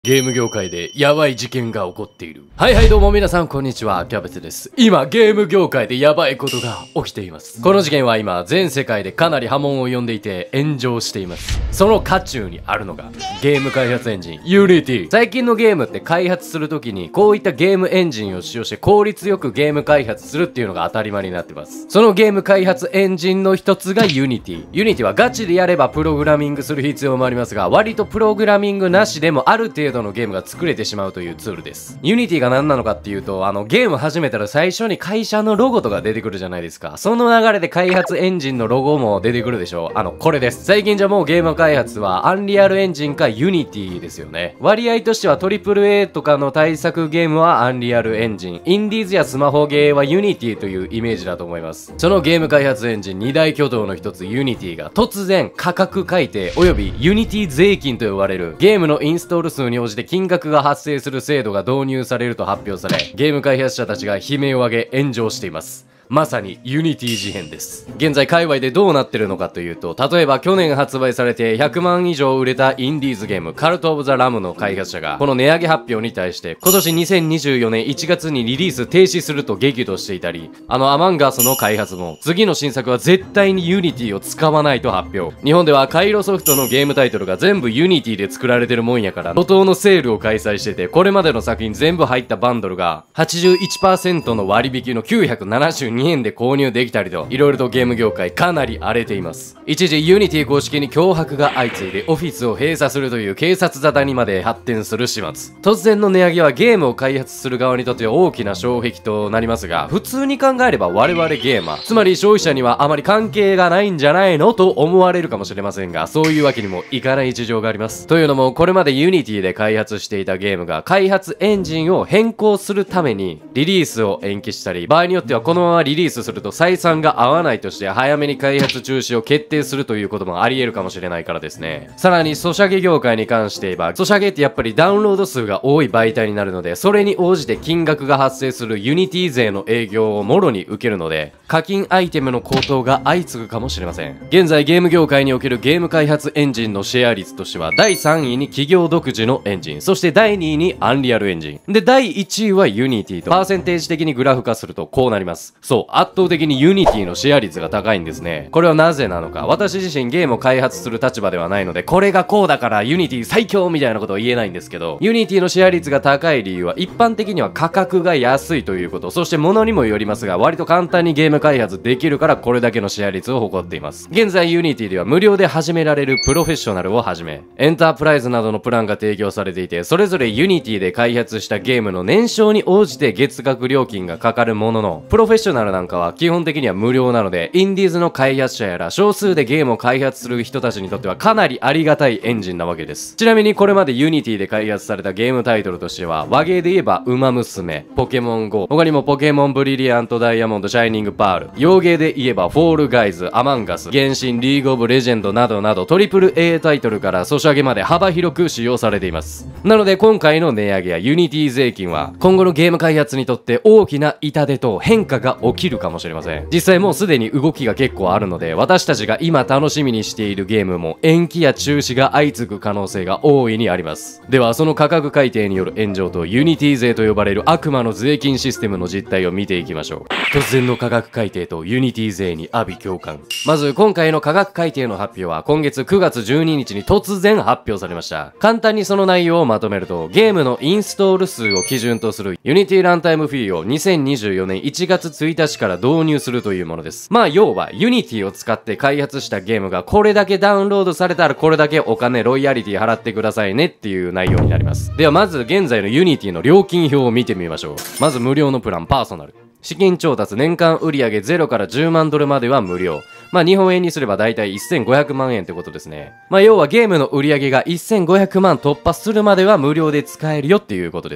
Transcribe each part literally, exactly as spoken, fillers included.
ゲーム業界でやばい事件が起こっている。はいはいどうも皆さんこんにちは、キャベツです。今ゲーム業界でやばいことが起きています。この事件は今全世界でかなり波紋を呼んでいて炎上しています。その渦中にあるのがゲーム開発エンジン Unity。 最近のゲームって開発するときにこういったゲームエンジンを使用して効率よくゲーム開発するっていうのが当たり前になってます。そのゲーム開発エンジンの一つが Unity。 Unity はガチでやればプログラミングする必要もありますが、割とプログラミングなしでもある程度のゲームが作れてしまうというツールです。 Unity が何なのかっていうと、あのゲーム始めたら最初に会社のロゴとか出てくるじゃないですか。その流れで開発エンジンのロゴも出てくるでしょ。あのこれです。最近じゃもうゲーム開発はアンリアルエンジンか Unity ですよね。割合としては トリプルエー とかの対策ゲームはアンリアルエンジン、インディーズやスマホゲーは Unity というイメージだと思います。そのゲーム開発エンジン二大巨頭の一つ Unity が突然価格改定および Unity 税金と呼ばれるゲームのインストール数に応じて金額が発生する制度が導入されると発表され、ゲーム開発者たちが悲鳴を上げ炎上しています。まさにユニティ事変です。現在界隈でどうなってるのかというと、例えば去年発売されてひゃくまん以上売れたインディーズゲームカルト・オブ・ザ・ラムの開発者がこの値上げ発表に対して今年にせんにじゅうよねんいちがつにリリース停止すると激怒していたり、あのアマンガスの開発も次の新作は絶対にユニティを使わないと発表。日本ではカイロソフトのゲームタイトルが全部ユニティで作られてるもんやから怒涛のセールを開催してて、これまでの作品全部入ったバンドルが はちじゅういちパーセント の割引のきゅうひゃくななじゅうにえんで購入できたりと、いろいろとゲーム業界かなり荒れています。一時ユニティ公式に脅迫が相次いでオフィスを閉鎖するという警察沙汰にまで発展する始末。突然の値上げはゲームを開発する側にとっては大きな障壁となりますが、普通に考えれば我々ゲーマー、つまり消費者にはあまり関係がないんじゃないのと思われるかもしれませんが、そういうわけにもいかない事情があります。というのも、これまでユニティで開発していたゲームが開発エンジンを変更するためにリリースを延期したり、場合によってはこのままリリースすると採算が合わないとして早めに開発中止を決定するということもあり得るかもしれないからですね。さらにソシャゲ業界に関して言えば、ソシャゲってやっぱりダウンロード数が多い媒体になるので、それに応じて金額が発生するユニティ税の営業をもろに受けるので、課金アイテムの高騰が相次ぐかもしれません。現在ゲーム業界におけるゲーム開発エンジンのシェア率としてはだいさんいに企業独自のエンジン、そしてだいにいにアンリアルエンジンで、だいいちいはユニティと、パーセンテージ的にグラフ化するとこうなります。そう、圧倒的にユニティのシェア率が高いんですね。これはなぜなのか、私自身ゲームを開発する立場ではないので、これがこうだからユニティ最強みたいなことは言えないんですけど、ユニティのシェア率が高い理由は一般的には価格が安いということ、そして物にもよりますが割と簡単にゲーム開発できるからこれだけのシェア率を誇っています。現在ユニティでは無料で始められるプロフェッショナルをはじめエンタープライズなどのプランが提供されていて、それぞれユニティで開発したゲームの年商に応じて月額料金がかかるものの、プロフェッショナルなんかは基本的には無料なので、インディーズの開発者やら少数でゲームを開発する人たちにとってはかなりありがたいエンジンなわけです。ちなみにこれまでユニティで開発されたゲームタイトルとしては、和芸で言えばウマ娘、ポケモン ゴー、他にもポケモンブリリアントダイヤモンド、シャイニングパール、洋芸で言えばフォールガイズ、アマンガス、原神、リーグオブレジェンドなどなど トリプルエー タイトルからソシャゲまで幅広く使用されています。なので今回の値上げやユニティ税金は今後のゲーム開発にとって大きな痛手と変化が起きるかもしれません。実際もうすでに動きが結構あるので、私たちが今楽しみにしているゲームも延期や中止が相次ぐ可能性が大いにあります。ではその価格改定による炎上とユニティ税と呼ばれる悪魔の税金システムの実態を見ていきましょう。突然の価格改定とユニティ税に阿鼻共感。まず今回の価格改定の発表は今月くがつじゅうににちに突然発表されました。簡単にその内容をまとめると、ゲームのインストール数を基準とするユニティランタイムフィーをにせんにじゅうよねんいちがつついたちから導入するというものです。まあ要はユニティを使って開発したゲームがこれだけダウンロードされたらこれだけお金ロイヤリティ払ってくださいねっていう内容になります。ではまず現在のユニティの料金表を見てみましょう。まず無料のプランパーソナル、資金調達年間売上ゼロからじゅうまんドルまでは無料。まあ日本円にすればだいたいせんごひゃくまんえんってことですね。まあ要はゲームの売り上げがせんごひゃくまん突破するまでは無料で使えるよっていうことです。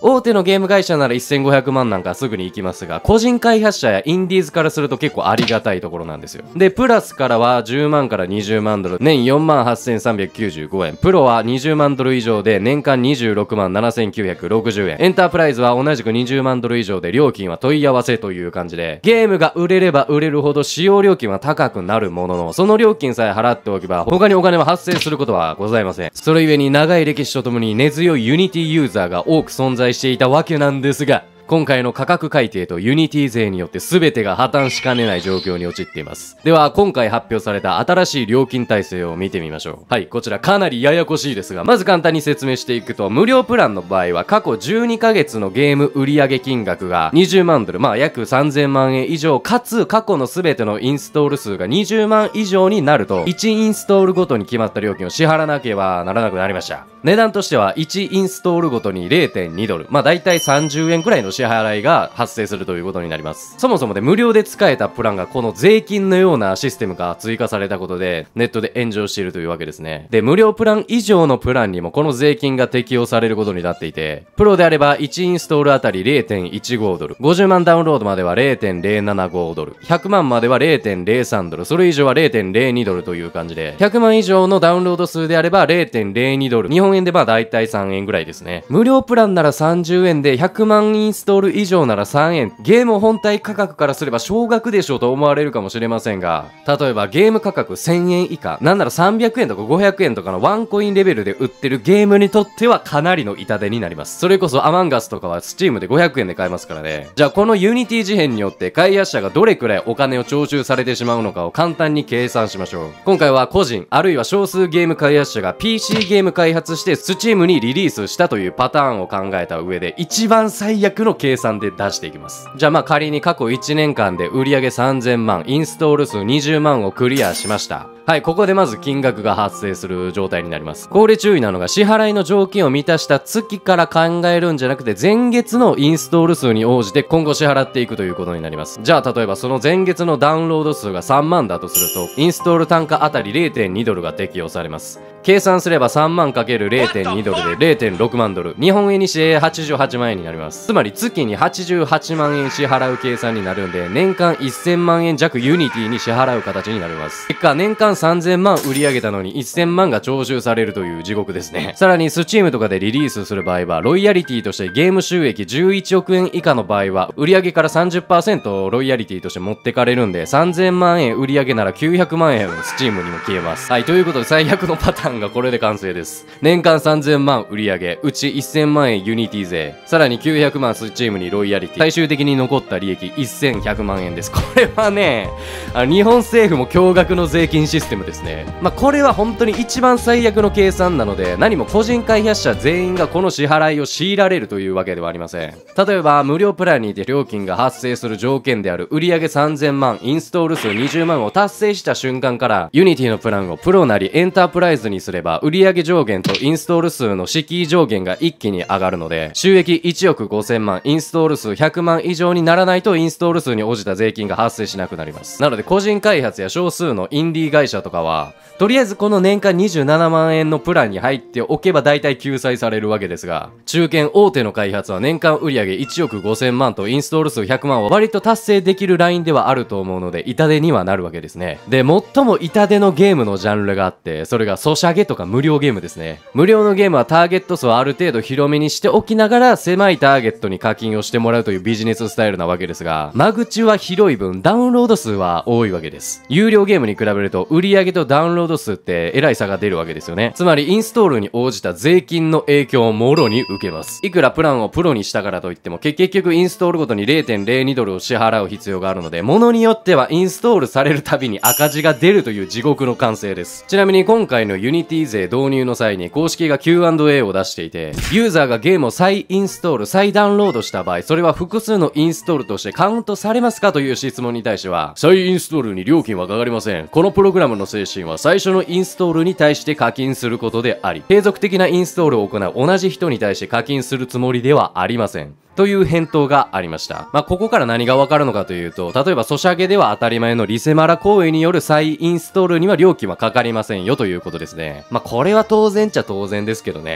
大手のゲーム会社ならせんごひゃくまんなんかすぐに行きますが、個人開発者やインディーズからすると結構ありがたいところなんですよ。で、プラスからはじゅうまんからにじゅうまんドル、年よんまんはっせんさんびゃくきゅうじゅうごえん。プロはにじゅうまんドル以上で年間にじゅうろくまんななせんきゅうひゃくろくじゅうえん。エンタープライズは同じくにじゅうまんドル以上で料金は問い合わせという感じで、ゲームが売れれば売れるほど使用料金は高くなるものの、その料金さえ払っておけば他にお金は発生することはございません。それゆえに長い歴史とともに根強いユニティユーザーが多く存在していたわけなんですが、今回の価格改定とユニティ税によって全てが破綻しかねない状況に陥っています。では今回発表された新しい料金体制を見てみましょう。はい、こちらかなりややこしいですが、まず簡単に説明していくと、無料プランの場合は過去じゅうにかげつのゲーム売上金額がにじゅうまんドル、まあ約さんぜんまんえん以上、かつ過去の全てのインストール数がにじゅうまん以上になると、いちインストールごとに決まった料金を支払わなければならなくなりました。値段としてはいちインストールごとに れいてんにドル、まあ大体さんじゅうえんくらいの支払いが発生するということになります。そもそもで無料で使えたプランがこの税金のようなシステムが追加されたことでネットで炎上しているというわけですね。で、無料プラン以上のプランにもこの税金が適用されることになっていて、プロであればいちインストールあたり れいてんいちごドル、ごじゅうまんダウンロードまでは れいてんぜろななごドル、ひゃくまんまでは れいてんぜろさんドル、それ以上は れいてんぜろにドルという感じで、ひゃくまん以上のダウンロード数であれば れいてんぜろにドル、日本円でまあ大体さんえんぐらいですね。無料プランならさんじゅうえんでひゃくまんインストール以上ならさんえん、ゲーム本体価格からすれば少額でしょうと思われるかもしれませんが、例えばゲーム価格せんえん以下、なんならさんびゃくえんとかごひゃくえんとかのワンコインレベルで売ってるゲームにとってはかなりの痛手になります。それこそアマンガスとかはスチームでごひゃくえんで買えますからね。じゃあこのユニティ事変によって開発者がどれくらいお金を徴収されてしまうのかを簡単に計算しましょう。今回は個人あるいは少数ゲーム開発者が ピーシー ゲーム開発してスチームにリリースしたというパターンを考えた上で一番最悪の計算で出していきます。じゃあまあ仮に過去いちねんかんで売上さんぜんまん、インストール数にじゅうまんをクリアしました。はい、ここでまず金額が発生する状態になります。ここで注意なのが、支払いの条件を満たした月から考えるんじゃなくて、前月のインストール数に応じて今後支払っていくということになります。じゃあ例えばその前月のダウンロード数がさんまんだとすると、インストール単価あたり れいてんにドルが適用されます。計算すればさんまん ×れいてんに ドルで れいてんろくまんドル、日本円にしてはちじゅうはちまんえんになります。つまり月にはちじゅうはちまんえん支払う計算になるんで、年間せんまんえん弱ユニティに支払う形になります。結果年間さんぜんまん売り上げたのにせんまんが徴収されるという地獄ですね。さらにスチームとかでリリースする場合は、ロイヤリティとしてゲーム収益じゅういちおくえん以下の場合は売上から さんじゅっパーセント ロイヤリティとして持ってかれるんで、さんぜんまんえん売り上げならきゅうひゃくまんえんスチームにも消えます。はい、ということで最悪のパターンがこれで完成です。年間さんぜんまん売り上げ、うちせんまんえんユニティ税、さらにきゅうひゃくまんスチームにロイヤリティ、最終的に残った利益せんひゃくまんえんです。これはね、あの日本政府も驚愕の税金システムですね。まあこれは本当に一番最悪の計算なので、何も個人開発者全員がこの支払いを強いられるというわけではありません。例えば無料プランにて料金が発生する条件である売上さんぜんまん、インストール数にじゅうまんを達成した瞬間からユニティのプランをプロなりエンタープライズにすれば売上上限とインストール数の敷居上限が一気に上がるので、収益いちおくごせんまん、インストール数ひゃくまん以上にならないとインストール数に応じた税金が発生しなくなります。なので個人開発や少数のインディー会社とかはとりあえずこの年間にじゅうななまんえんのプランに入っておけば大体救済されるわけですが、中堅大手の開発は年間売上いちおくごせんまんとインストール数ひゃくまんは割と達成できるラインではあると思うので、痛手にはなるわけですね。で、最も痛手のゲームのジャンルがあって、それがソシャゲとか無料ゲームですね。無料のゲームはターゲット数をある程度広めにしておきながら狭いターゲットに課金をしてもらうというビジネススタイルなわけですが、間口は広い分ダウンロード数は多いわけです。有料ゲームに比べると売上とダウンロード数ってえらい差が出るわけですよね。つまりインストールに応じた税金の影響をもろに受けます。いくらプランをプロにしたからといっても結局インストールごとに れいてんぜろに ドルを支払う必要があるので、物によってはインストールされるたびに赤字が出るという地獄の完成です。ちなみに今回のユニティ税導入の際に公式が キューアンドエー を出していて、ユーザーがゲームを再インストール再ダウンロードした場合、それは複数のインストールとしてカウントされますかという質問に対しては、再インストールに料金はかかりません。このプログラムの精神は最初のインストールに対して課金することであり、継続的なインストールを行う同じ人に対して課金するつもりではありません。という返答がありました。まあ、ここから何がわかるのかというと、例えばソシャゲでは当たり前のリセマラ行為による再インストールには料金はかかりませんよということですね。まあ、これは当然っちゃ当然ですけどね。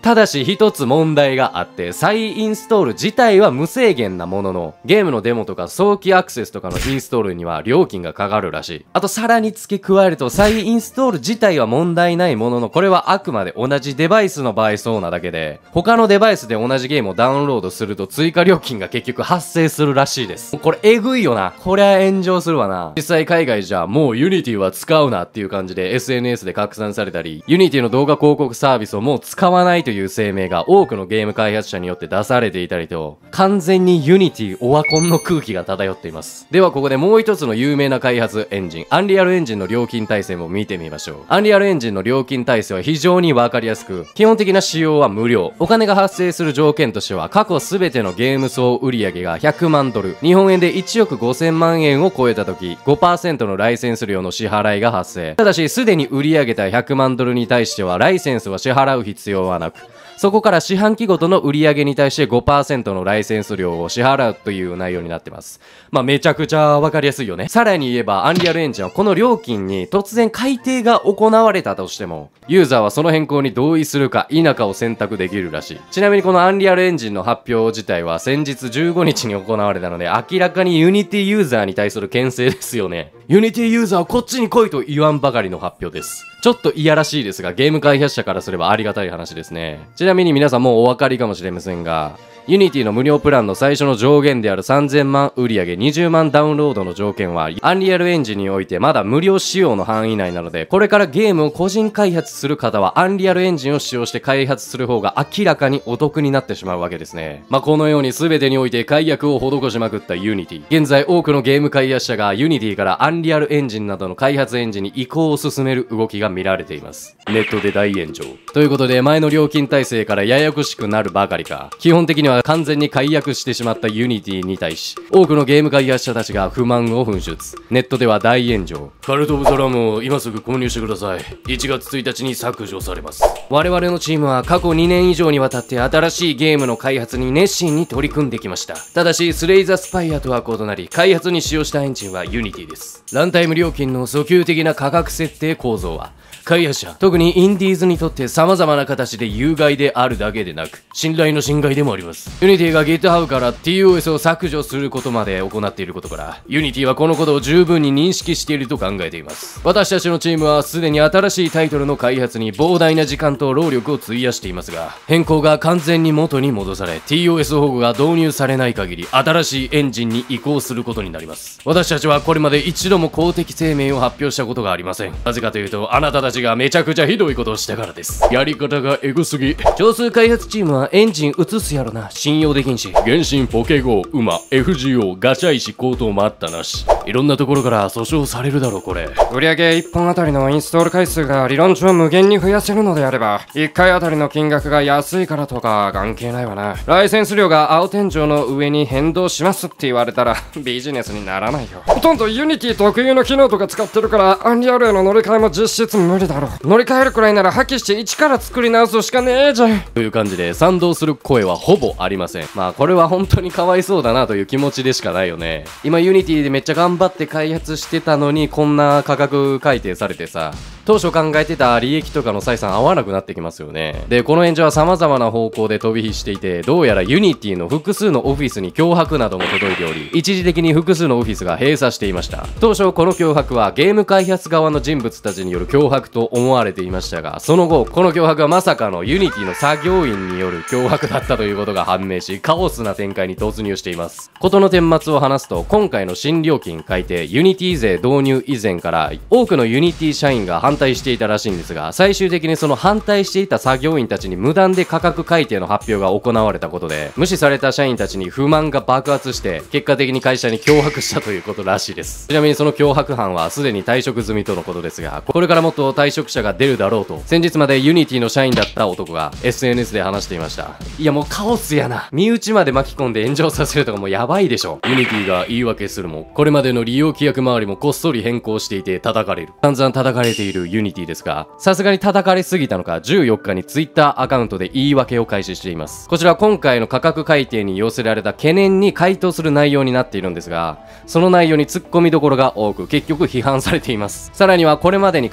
ただし一つ問題があって、再インストール自体は無制限なものの、ゲームのデモとか早期アクセスとかのインストールには料金がかかるらしい。あとさらに付け加えると、再インストール自体は問題ないものの、これはあくまで同じデバイスの場合そうなだけで、他のデバイスで同じゲームをダウンロードすると追加料金が結局発生するらしいです。これえぐいよな。こりゃ炎上するわな。実際海外じゃもう Unity は使うなっていう感じで エスエヌエス で拡散されたり、Unity の動画広告サービスをもう使わないという声明が多くのゲーム開発者によって出されていたりと、完全に Unity オワコンの空気が漂っています。ではここでもう一つの有名な開発エンジン、アンリアルエンジンの料金体制も見てみましょう。アンリアルエンジンの料金体制は非常にわかりやすく、基本的な使用は無料。お金が発生する条件としては、過去すべてのゲーム総売上がひゃくまんドル、日本円でいちおくごせんまんえんを超えた時、ごパーセントのライセンス料の支払いが発生。ただし、すでに売り上げたひゃくまんドルに対しては、ライセンスは支払う必要はなく、そこから四半期ごとの売り上げに対して ごパーセント のライセンス料を支払うという内容になってます。まあめちゃくちゃわかりやすいよね。さらに言えばアンリアルエンジンはこの料金に突然改定が行われたとしても、ユーザーはその変更に同意するか否かを選択できるらしい。ちなみにこのアンリアルエンジンの発表自体は先日じゅうごにちに行われたので、明らかにユニティユーザーに対する牽制ですよね。ユニティユーザーはこっちに来いと言わんばかりの発表です。ちょっといやらしいですが、ゲーム開発者からすればありがたい話ですね。ちなみに皆さんもうお分かりかもしれませんが、ユニティの無料プランの最初の上限であるさんぜんまん売上にじゅうまんダウンロードの条件は、アンリアルエンジンにおいてまだ無料使用の範囲内なので、これからゲームを個人開発する方は、アンリアルエンジンを使用して開発する方が明らかにお得になってしまうわけですね。まあ、このように全てにおいて解約を施しまくったユニティ。現在多くのゲーム開発者がユニティからアンリアルエンジンなどの開発エンジンに移行を進める動きが見られています。ネットで大炎上。ということで、前の料金体制からややこしくなるばかりか、基本的には完全に解約してしまったユニティに対し、多くのゲーム開発者たちが不満を噴出。ネットでは大炎上。カルト・オブ・ザ・ラムを今すぐ購入してください。いちがつついたちに削除されます。我々のチームは過去にねん以上にわたって新しいゲームの開発に熱心に取り組んできました。ただし、スレイザ・スパイアとは異なり、開発に使用したエンジンはユニティです。ランタイム料金の訴求的な価格設定構造は、開発者、特にインディーズにとって様々な形で有害であるだけでなく、信頼の侵害でもあります。Unity が GitHub から ティーオーエス を削除することまで行っていることから、Unity はこのことを十分に認識していると考えています。私たちのチームはすでに新しいタイトルの開発に膨大な時間と労力を費やしていますが、変更が完全に元に戻され、ティーオーエス 保護が導入されない限り、新しいエンジンに移行することになります。私たちはこれまで一度も公的声明を発表したことがありません。なぜかというと、あなたたちがめちゃくちゃひどいことをしたからです。やり方がエグすぎ。少数開発チームはエンジン移すやろな。信用できんし。原神、ポケゴー、ウマ、エフジーオー、ガチャ石、高騰待ったなし。いろんなところから訴訟されるだろうこれ。 売上いっぽんあたりのインストール回数が理論上無限に増やせるのであれば、いっかいあたりの金額が安いからとか関係ないわな。ライセンス料が青天井の上に変動しますって言われたらビジネスにならないよ。ほとんどユニティ特有の機能とか使ってるから、アンリアルへの乗り換えも実質無理だろう。乗り換えるくらいなら破棄して一から作り直すしかねえじゃん。 という感じで賛同する声はほぼありません。まあこれは本当にかわいそうだなという気持ちでしかないよね。今ユニティでめっちゃ頑張って開発してたのにこんな価格改定されてさ、当初考えてた利益とかの採算合わなくなってきますよね。で、この炎上は様々な方向で飛び火していて、どうやらユニティの複数のオフィスに脅迫なども届いており、一時的に複数のオフィスが閉鎖していました。当初この脅迫はゲーム開発側の人物たちによる脅迫と思われていましたが、その後この脅迫はまさかのユニティの作業員による脅迫だったということが判明し、カオスな展開に突入しています。事の顛末を話すと、今回の新料金改定、ユニティ税導入以前から多くのユニティ社員が反対していたらしいんですが、最終的にその反対していた作業員たちに無断で価格改定の発表が行われたことで、無視された社員たちに不満が爆発して、結果的に会社に脅迫したということらしいです。ちなみにその脅迫犯はすでに退職済みとのことですが、これからもっと退職者が出るだろうと、先日までユニティの社員だった男が エスエヌエス で話していました。いやもうカオスやな。身内まで巻き込んで炎上させるとかもうやばいでしょ。ユニティが言い訳するも、これまでの利用規約周りもこっそり変更していて叩かれる。散々叩かれているユニティですが、さすがに叩かれすぎたのかじゅうよっかに Twitter アカウントで言い訳を開始しています。こちらは今回の価格改定に寄せられた懸念に回答する内容になっているんですが、その内容に突っ込みどころが多く結局批判されています。さらにはこれまでに掲げてい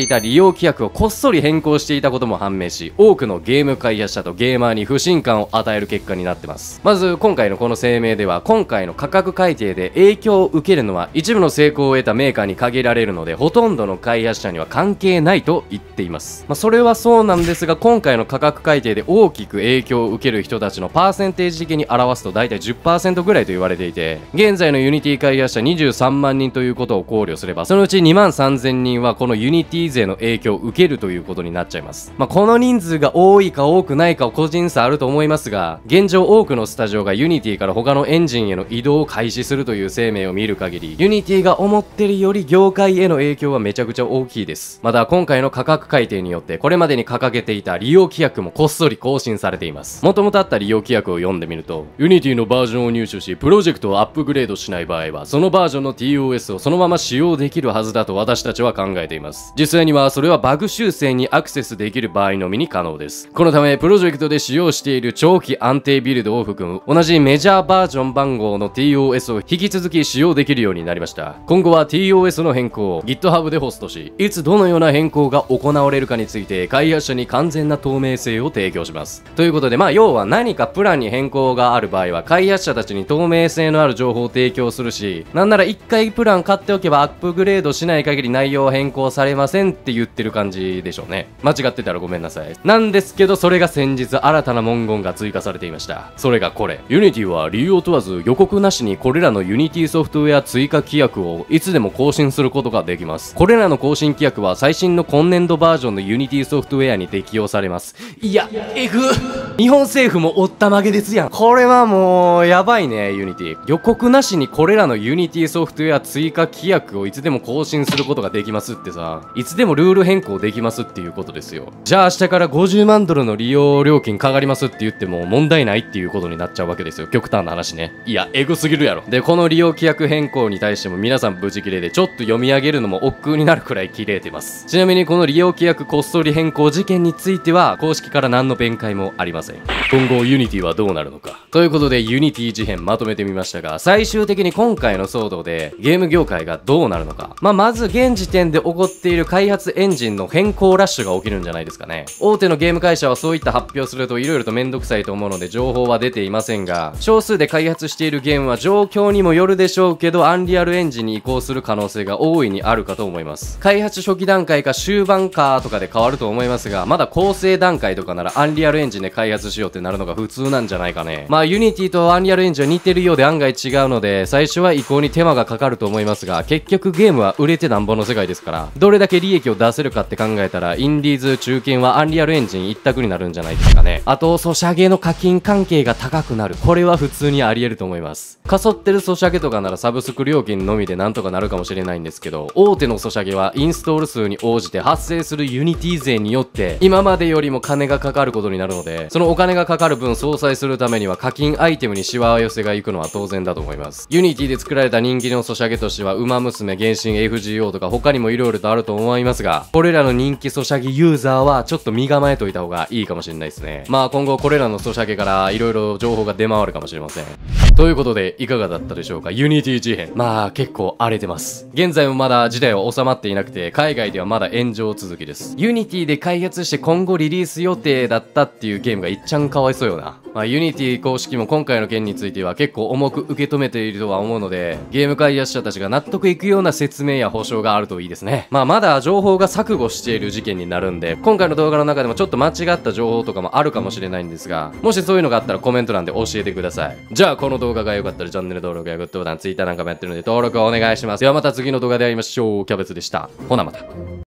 いた利用規約をこっそり変更していたことも判明し、多くのゲーム開発者とゲーマーに不信感を与える結果になってます。まず今回のこの声明では、今回の価格改定で影響を受けるのは一部の成功を得たメーカーに限られるので、ほとんどの開発者には関係ないと言っています。まあ、それはそうなんですが、今回の価格改定で大きく影響を受ける人たちのパーセンテージ的に表すと大体 じゅっパーセント ぐらいと言われていて、現在のユニティ開発者にじゅうさんまんにんということを考慮すれば、そのうちにまんさんぜんにんはこのユニティ勢の影響を受けるということになっちゃいます。まあ、この人数が多いか多くないかは個人差あると思いますが、現状多くのスタジオがユニティから他のエンジンへの移動を開始するという声明を見る限り、ユニティが思ってるより業界への影響はめちゃくちゃ大きいです。また今回の価格改定によってこれまでに掲げていた利用規約もこっそり更新されています。もともとあった利用規約を読んでみると、ユニティのバージョンを入手しプロジェクトをアップグレードしない場合はそのバージョンの ティーオーエス をそのまま使用できるはずだと私たちは考えています。実際にはそれはバグ修正にアクセスできる場合のみに可能です。このためプロジェクトで使用している長期安定ビルドを含む同じメジャーバージョン番号の ティーオーエス を引き続き使用できるようになりました。今後は ティーオーエス の変更を GitHub でホストし、いつどのような変更が行われるかについて開発者に完全な透明性を提供します。ということで、まあ要は何かプランに変更がある場合は開発者たちに透明性のある情報を提供するし、なんならいっかいプラン買っておけばアップグレードしない限り内容は変更されませんって言ってる感じでしょうね。間違ってたらごめんなさい。なんですけど、それが先日新たな文言が追加されていました。それがこれ。ユニティは理由を問わず予告なしにこれらのユニティソフトウェア追加規約をいつでも更新することができます。これらの更新規約は最新の今年度バージョンのユニティソフトウェアに適用されます。いや、えぐ日本政府もおったまげですやん。これはもうやばいね。ユニティ予告なしにこれらのユニティソフトウェア追加規約をいつでも更新することができますってさ、いつでもルール変更できますっていうことですよ。じゃあ明日からごじゅうまんドルの利用料金かかりますって言っても問題ないっていうことになっちゃうわけですよ。極端な話ね。いや、エグすぎるやろ。で、この利用規約変更に対しても皆さんブチ切れで、ちょっと読み上げるのも億劫になるくらい切れてます。ちなみにこの利用規約こっそり変更事件については公式から何の弁解もありません。今後ユニティはどうなるのかということで、ユニティ事変まとめてみましたが、最終的に今回の騒動でゲーム業界がどうなるのか、まあ、まず現時点で起こっている開発エンジンの変更ラッシュが起きるんじゃないですかね。大手のゲーム会社はそういった発表すると色々とめんどくさいと思うので情報は出ていませんが、少数で開発しているゲームは状況にもよるでしょうけど、アンリアルエンジンに移行する可能性が大いにあるかと思います。開発初期段階か終盤かとかで変わると思いますが、まだ構成段階とかならアンリアルエンジンで開発しようってなるのが普通なんじゃないかね。まあユニティとアンリアルエンジンは似てるようで案外違うので、最初は移行に手間がかかると思いますが、結局ゲームは売れてなんぼの世界ですから、どれだけ利益を出せるかって考えたら、インディーズ中堅はアンリアルエンジン一択になるんじゃないですかね。あとソシャゲの課金関係が高くなる、これは普通にあり得ると思います。かそってるソシャゲとかならサブスク料金のみでなんとかなるかもしれないんですけど、大手のソシャゲはインストール数に応じて発生するユニティ税によって今までよりも金がかかることになるので、そのお金がかかる分相殺するためには課金アイテムにシワ寄せがいくのは当然だと思います。ユニティで作られた人気のソシャゲとしてはウマ娘、原神、エフジーオー とか他にも色々とあると思いますが、これらの人気ソシャゲユーザーはちょっと身構えといた方がいいかもしれないですね。まあ今後これらのソシャゲから色々情報が出回るかもしれません。ということでいかがだったでしょうか。ユニティ事変、まあ結構荒れてます。現在もまだ事態は収まっていなくて、海外ではまだ炎上続きです。ユニティで開発して今後リリース予定だったっていうゲームがいっちゃんかわいそうよな。まあユニティ公式も今回の件については結構重く受け止めているとは思うので、ゲーム開発者たちが納得いくような説明や保証があるといいですね。まあまだ情報が錯誤している事件になるんで、今回の動画の中でもちょっと間違った情報とかもあるかもしれないんですが、もしそういうのがあったらコメント欄で教えてください。じゃあこの動画が良かったらチャンネル登録やグッドボタン、Twitter なんかもやってるので登録をお願いします。ではまた次の動画で会いましょう。キャベツでした。ほなまた。